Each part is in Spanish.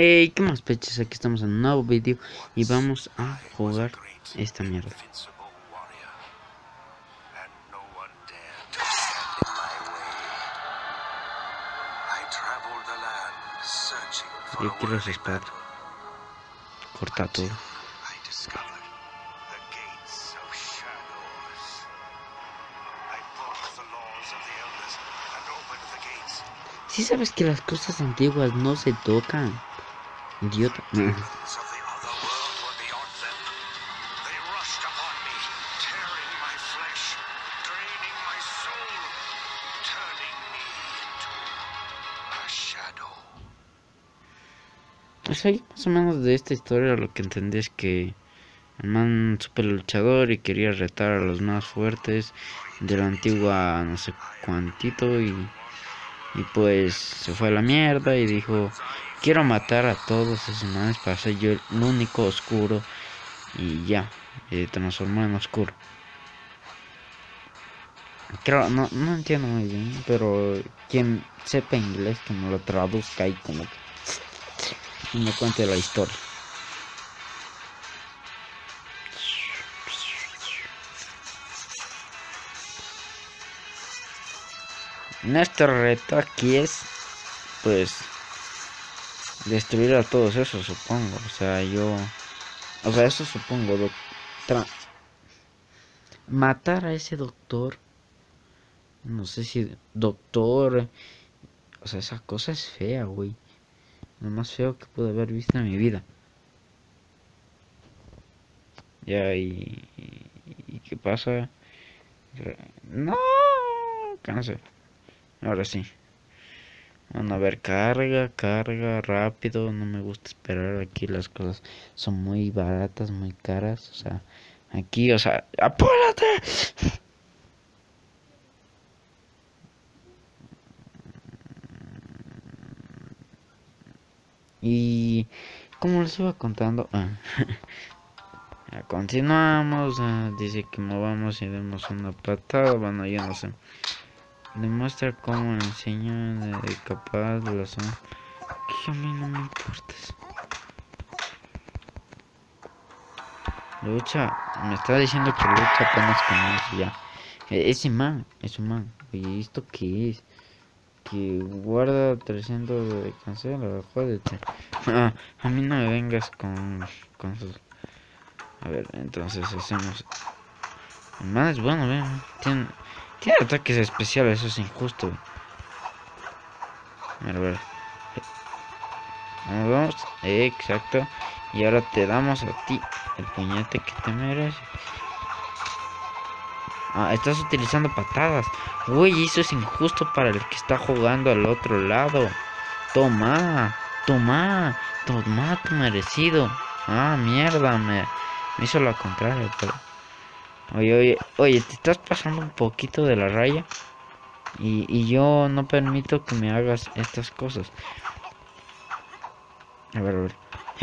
Hey, ¿qué más peches? Aquí estamos en un nuevo vídeo y vamos a jugar esta mierda. Yo quiero esa espada. Corta todo. Si sabes que las cosas antiguas no se tocan, idiota. O sea, más o menos de esta historia lo que entendí es que el man super luchador y quería retar a los más fuertes de la antigua no sé cuantito y pues se fue a la mierda y dijo, quiero matar a todos esos manes para ser yo el único oscuro. Y ya, transformó en oscuro. Creo, no entiendo muy bien, pero quien sepa inglés que me lo traduzca y como que me cuente la historia. Nuestro reto aquí es, pues, destruir a todos esos, supongo. O sea, eso supongo, matar a ese doctor. No sé si doctor. O sea, esa cosa es fea, güey. Lo más feo que pude haber visto en mi vida. Ya, ¿y qué pasa? No, cáncer. Ahora sí. Bueno, a ver, carga rápido. No me gusta esperar aquí. Las cosas son muy baratas, muy caras. O sea, aquí, o sea, ¡apúrate! Y como les iba contando, continuamos. Dice que movamos y demos una patada. Bueno, yo no sé. Demuestra cómo le enseña de capaz de la zona. Que a mí no me importa eso. Lucha, me estaba diciendo que lucha apenas con eso ya. Ese man. Oye, ¿esto qué es? Que guarda 300 de cancela, jódete. A mí no me vengas con sus... A ver, entonces hacemos... El man es bueno, tiene ataques especiales, eso es injusto. A ver. Vamos, exacto. Y ahora te damos a ti el puñete que te mereces. Estás utilizando patadas. Uy, eso es injusto para el que está jugando al otro lado. Toma tu merecido. Mierda, me hizo lo contrario, pero... Oye, te estás pasando un poquito de la raya. Y yo no permito que me hagas estas cosas. A ver.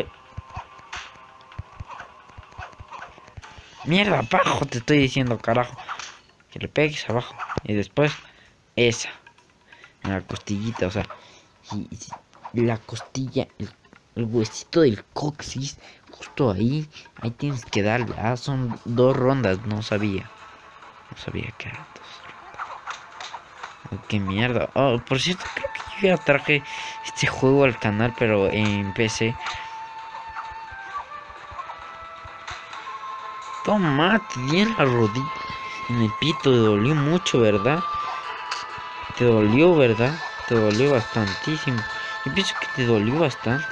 Mierda, abajo te estoy diciendo, carajo. Que le pegues abajo. Y después, esa. En la costillita, o sea. Y la costilla, el huesito del coxis. Justo ahí. Ahí tienes que darle. Son 2 rondas. No sabía. No sabía que eran 2 rondas. Qué mierda. Por cierto, creo que yo ya traje este juego al canal, pero en PC. Toma, te di en la rodilla. En el pito, te dolió mucho, ¿verdad? Te dolió, ¿verdad? Te dolió bastantísimo. Yo pienso que te dolió bastante.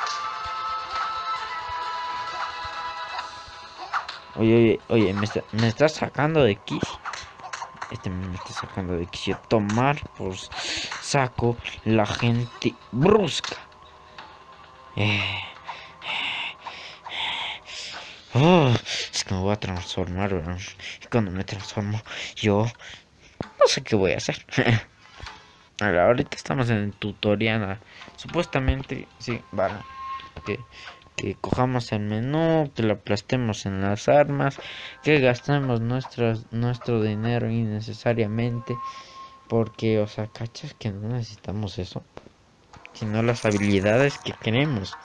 Oye, me está sacando de quicio. Me está sacando de quicio. Tomar por saco la gente brusca. Es que me voy a transformar, ¿verdad? Y cuando me transformo, yo no sé qué voy a hacer. Ahorita estamos en el tutorial. Supuestamente, sí, vale. Que cojamos el menú, que lo aplastemos en las armas, que gastemos nuestro dinero innecesariamente. Porque, o sea, ¿cachas que no necesitamos eso? sino las habilidades que queremos.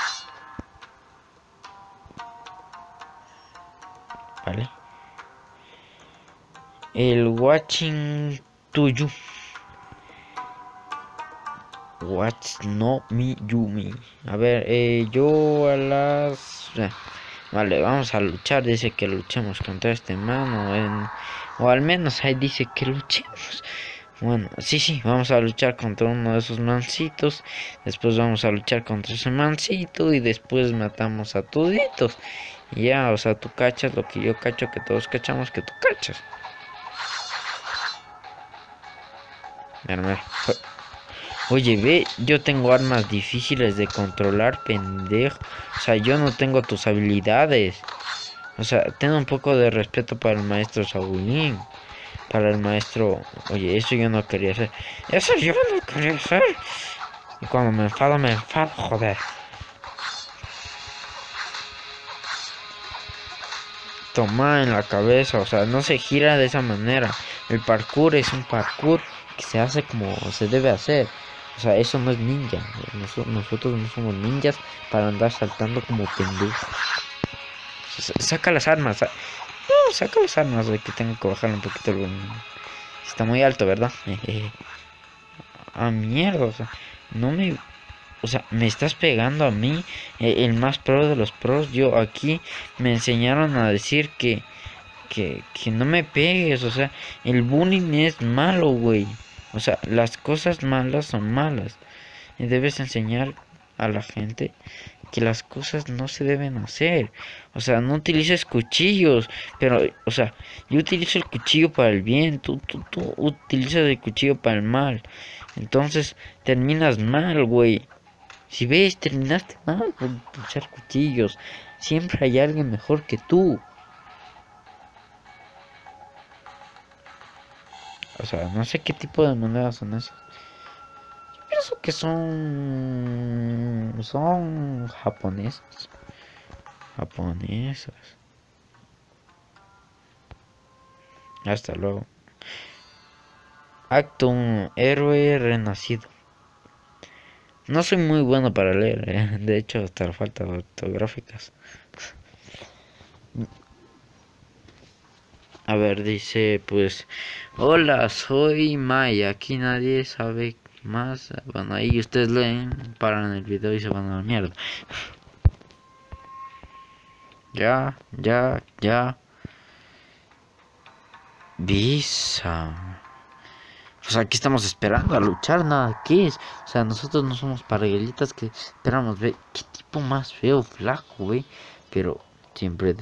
¿Vale? El watching to you. What's no me Yumi. A ver, yo a las... Vale, vamos a luchar. Dice que luchemos contra este mano. O al menos ahí dice que luchemos. Bueno, sí, vamos a luchar contra uno de esos mancitos. Después vamos a luchar contra ese mancito. Y después matamos a toditos. Y ya, o sea, tú cachas lo que yo cacho, que todos cachamos que tú cachas. Mira. Oye, ve, yo tengo armas difíciles de controlar, pendejo. O sea, yo no tengo tus habilidades. O sea, ten un poco de respeto para el maestro Shaolin. Para el maestro... Oye, eso yo no quería hacer. Eso yo no quería hacer. Y cuando me enfado, joder. Toma en la cabeza, o sea, no se gira de esa manera. El parkour es un parkour que se hace como se debe hacer. O sea, eso no es ninja. Nosotros no somos ninjas para andar saltando como pendejos. Saca las armas. No, saca las armas, de que tengo que bajar un poquito el... Está muy alto, ¿verdad? Mierda, o sea, no me... O sea, me estás pegando a mí, el más pro de los pros. Yo aquí me enseñaron a decir que no me pegues. O sea, el bullying es malo, güey. O sea, las cosas malas son malas. Y debes enseñar a la gente que las cosas no se deben hacer. O sea, no utilices cuchillos. Pero, o sea, yo utilizo el cuchillo para el bien. Tú utilizas el cuchillo para el mal. Entonces, terminas mal, güey. Si ves, terminaste mal por usar cuchillos. Siempre hay alguien mejor que tú. O sea, no sé qué tipo de monedas son esas. Yo pienso que son japonesas. Japonesas. Hasta luego. Acto 1. Héroe renacido. No soy muy bueno para leer, de hecho hasta falta ortográficas. A ver, dice pues: hola, soy Maya, aquí nadie sabe más. Bueno, ahí ustedes leen, paran el video y se van a la mierda. Ya. Visa. O sea, aquí estamos esperando a luchar, nada que es. O sea, nosotros no somos parguelitas que esperamos, ve. Qué tipo más feo, flaco, güey. Pero siempre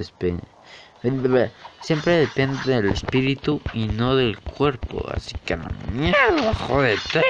depende del espíritu y no del cuerpo. Así que a la mierda, jódete.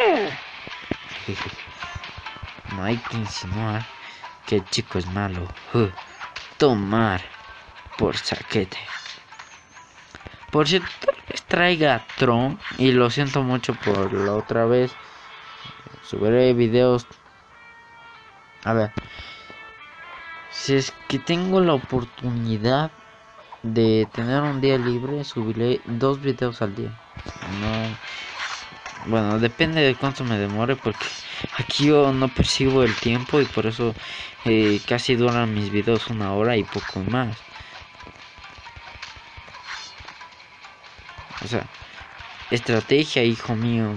No hay que insinuar que el chico es malo. Tomar por saquete. Por cierto, tal vez traiga a Tron. Y lo siento mucho por la otra vez. Subiré videos. A ver. Si es que tengo la oportunidad de tener un día libre, subiré 2 videos al día. No. Bueno, depende de cuánto me demore. Porque aquí yo no percibo el tiempo. Y por eso casi duran mis videos 1 hora y poco más. O sea, estrategia, hijo mío.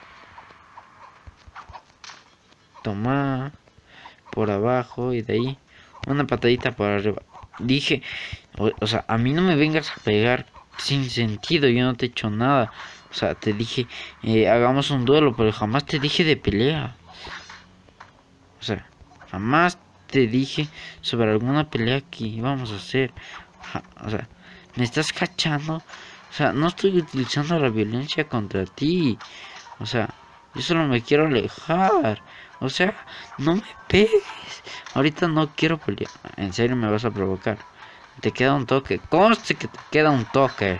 Toma por abajo y de ahí una patadita por arriba. Dije, o sea, a mí no me vengas a pegar sin sentido. Yo no te he hecho nada. O sea, te dije, hagamos un duelo, pero jamás te dije de pelea. O sea, jamás te dije sobre alguna pelea que íbamos a hacer. O sea, me estás cachando. O sea, no estoy utilizando la violencia contra ti. O sea, yo solo me quiero alejar. O sea, no me pegues. Ahorita no quiero pelear. En serio me vas a provocar. Te queda un toque. Conste que te queda un toque.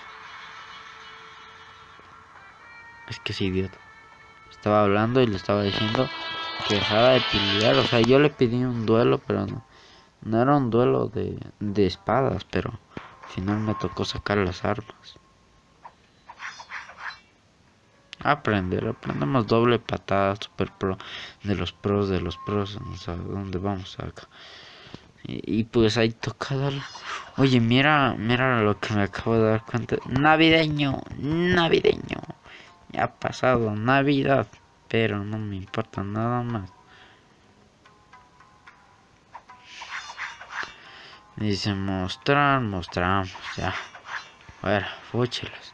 Es que es idiota. Estaba hablando y le estaba diciendo que dejara de pelear. O sea, yo le pedí un duelo, pero no era un duelo de espadas. Pero al final me tocó sacar las armas. Aprendemos doble patada super pro de los pros, no sé dónde vamos acá. Y pues ahí toca darle. Oye, mira lo que me acabo de dar cuenta. Navideño. Ya ha pasado Navidad, pero no me importa nada más. Dice mostramos, ya. A ver, fúchelas.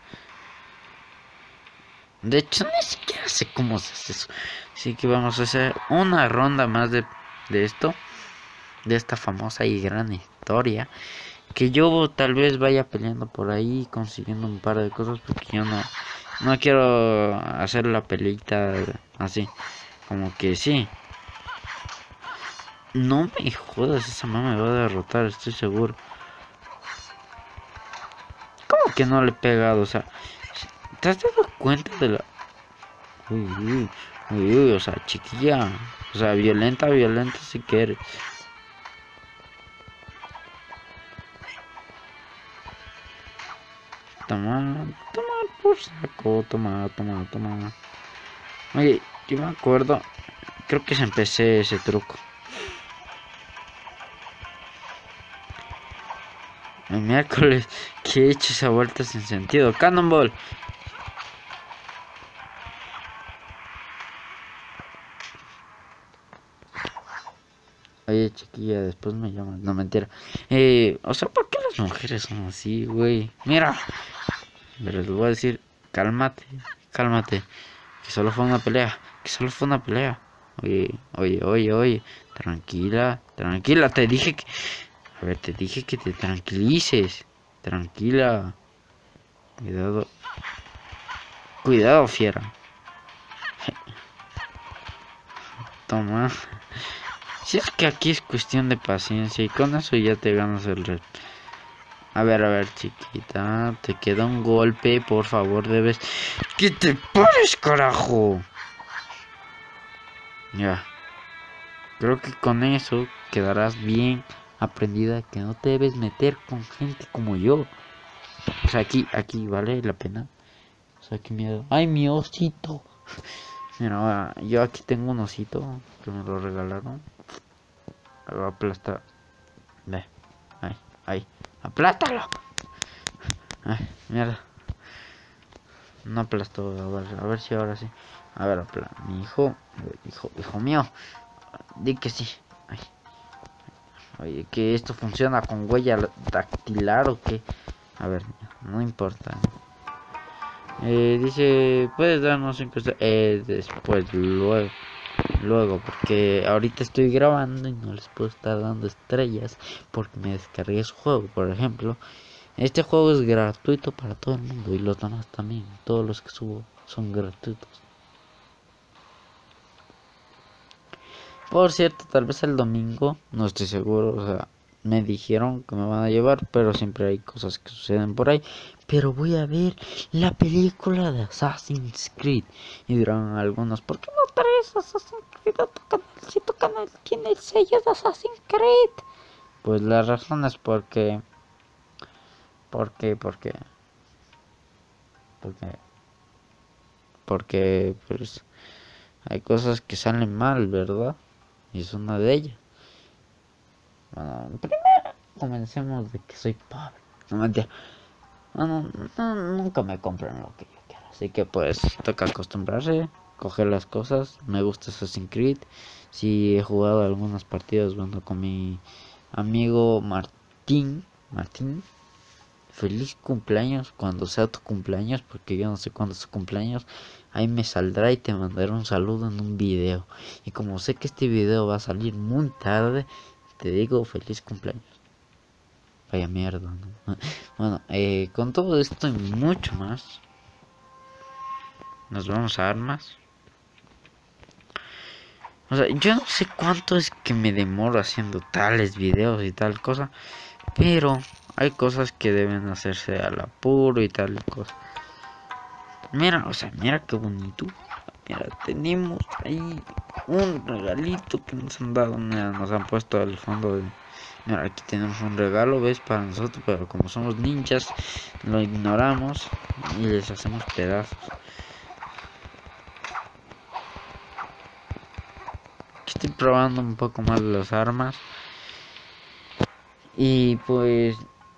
De hecho, ni siquiera sé cómo se hace eso. Así que vamos a hacer una ronda más de esto. De esta famosa y gran historia. Que yo tal vez vaya peleando por ahí, consiguiendo un par de cosas. Porque yo no quiero hacer la peleita así. Como que sí. No me jodas, esa mamá me va a derrotar, estoy seguro. ¿Cómo que no le he pegado? O sea, ¿te has dado cuenta de la... Uy, o sea, chiquilla. O sea, violenta si quieres. Toma por saco, toma. Oye, yo me acuerdo, creo que se empecé ese truco. El miércoles que he hecho esa vuelta sin sentido. Cannonball. Oye, chiquilla, después me llaman. No, mentira. O sea, ¿por qué las mujeres son así, güey? Mira. Pero les voy a decir, cálmate. Que solo fue una pelea. Oye. Tranquila. Te dije que... A ver, te dije que te tranquilices. Tranquila. Cuidado, fiera. Toma. Si es que aquí es cuestión de paciencia y con eso ya te ganas el reto. A ver, chiquita. Te queda un golpe, por favor, debes... ¡Que te pares, carajo! Ya. Creo que con eso quedarás bien aprendida que no te debes meter con gente como yo. O sea, aquí vale la pena. O sea, qué miedo. ¡Ay, mi osito! Mira, yo aquí tengo un osito que me lo regalaron. Lo voy a aplastar. Ve. Ahí. ¡Aplástalo! Ay, mierda. No aplastó. A ver si ahora sí. A ver, mi hijo mío. Di que sí. Ay. Oye, que esto funciona con huella dactilar o qué. A ver, no importa. Dice, puedes darnos 5 después, luego, porque ahorita estoy grabando y no les puedo estar dando estrellas porque me descargué su juego, por ejemplo. Este juego es gratuito para todo el mundo y los demás también. Todos los que subo son gratuitos. Por cierto, tal vez el domingo, no estoy seguro, o sea, me dijeron que me van a llevar, pero siempre hay cosas que suceden por ahí. Pero voy a ver la película de Assassin's Creed. Y dirán algunos, ¿por qué no traes Assassin's Creed a tu canal si tu canal tiene el sello de Assassin's Creed? Pues la razón es porque pues hay cosas que salen mal, ¿verdad? Y es una de ellas. Bueno, primero comencemos de que soy pobre. No mentira. Nunca me compran lo que yo quiero. Así que pues toca acostumbrarse, coger las cosas. Me gusta Assassin's Creed. Sí he jugado algunas partidas, bueno, con mi amigo Martín. Feliz cumpleaños cuando sea tu cumpleaños, porque yo no sé cuándo es tu cumpleaños. Ahí me saldrá y te mandaré un saludo en un video. Y como sé que este video va a salir muy tarde, te digo feliz cumpleaños. Vaya mierda, ¿no? Bueno, con todo esto y mucho más, nos vamos a armas. O sea, yo no sé cuánto es que me demoro haciendo tales videos y tal cosa, pero hay cosas que deben hacerse al apuro y tal cosa. Mira, o sea, mira qué bonito. Mira, tenemos ahí un regalito que nos han dado. Mira, nos han puesto al fondo de... Mira, aquí tenemos un regalo, ¿ves? Para nosotros, pero como somos ninjas, lo ignoramos y les hacemos pedazos. probando un poco más las armas. Y pues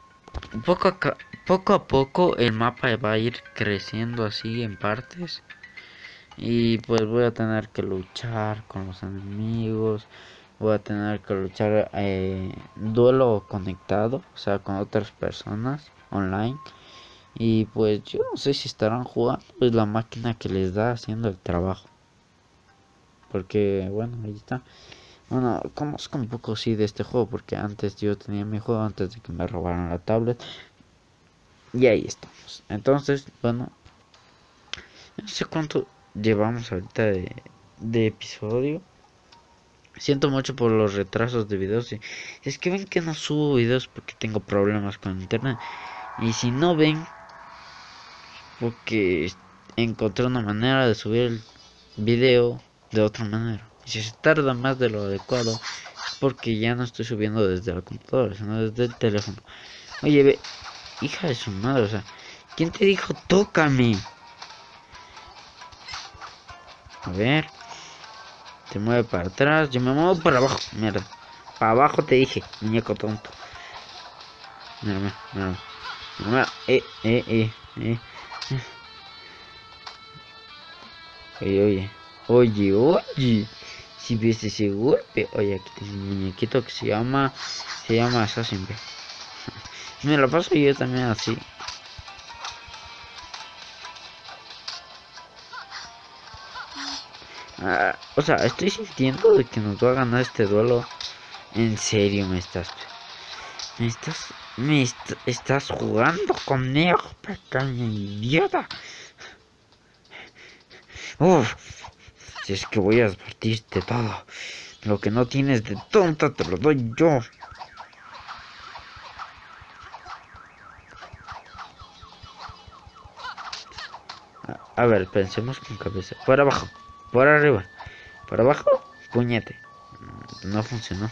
poco a poco el mapa va a ir creciendo así en partes. Y pues voy a tener que luchar con los enemigos. Voy a tener que luchar duelo conectado, o sea, con otras personas online. Y pues yo no sé si estarán jugando, es la máquina que les da haciendo el trabajo. Porque bueno, ahí está. Bueno, conozco un poco sí de este juego, porque antes yo tenía mi juego antes de que me robaran la tablet. Y ahí estamos. Entonces, bueno, no sé cuánto llevamos ahorita de episodio. Siento mucho por los retrasos de videos. Es que ven que no subo videos porque tengo problemas con internet. Y si no ven, porque encontré una manera de subir el video de otra manera. Y si se tarda más de lo adecuado, es porque ya no estoy subiendo desde la computadora, sino desde el teléfono. Oye, ve, hija de su madre, o sea, ¿quién te dijo tócame? A ver, te mueve para atrás, yo me muevo para abajo, mierda. Para abajo te dije, muñeco tonto. Mira, mira, mira. Mira, oye. Si ves ese golpe, oye, aquí tengo un muñequito que se llama Assassin. Me lo paso yo también así. O sea, estoy sintiendo de que nos va a ganar este duelo. En serio estás jugando conmigo, pequeño idiota. Uf, si es que voy a advertirte todo. Lo que no tienes de tonta te lo doy yo. A ver, pensemos con cabeza. Por abajo, por arriba, por abajo, puñete. No funcionó.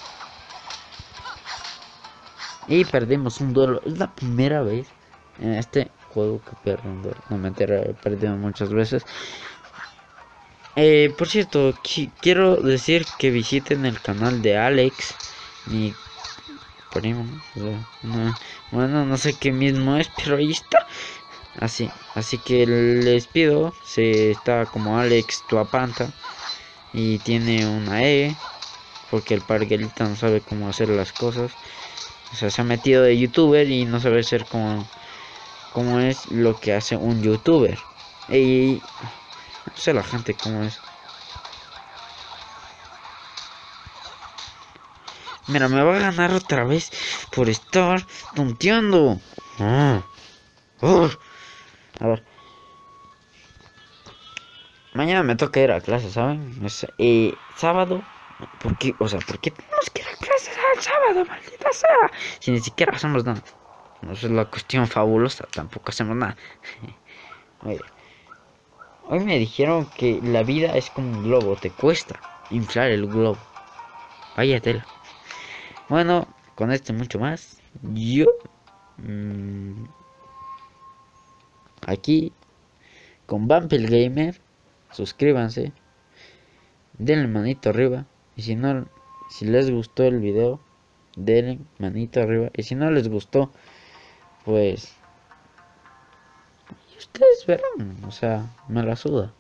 Y perdimos un duelo. Es la primera vez en este juego que pierdo un duelo. No me enteré, he perdido muchas veces. Por cierto, quiero decir que visiten el canal de Alex, mi primo. Bueno, no sé qué mismo es, pero ahí está. Así que les pido, se está como Alex Tuapanta y tiene una E, porque el parguelita no sabe cómo hacer las cosas. O sea, se ha metido de youtuber y no sabe ser como es lo que hace un youtuber. Y no sé la gente cómo es. Mira, me va a ganar otra vez por estar tonteando. A ver. Mañana me toca ir a clase, ¿saben? Sábado. ¿Por qué tenemos que ir a clases al sábado, maldita sea? Si ni siquiera hacemos nada. No es la cuestión fabulosa, tampoco hacemos nada. Oye, hoy me dijeron que la vida es como un globo, te cuesta inflar el globo. Vaya tela. Bueno, con esto y mucho más, yo aquí con Vampel Gamer, suscríbanse, denle manito arriba y si les gustó el video, denle manito arriba y si no les gustó, pues ustedes verán, o sea, me la suda.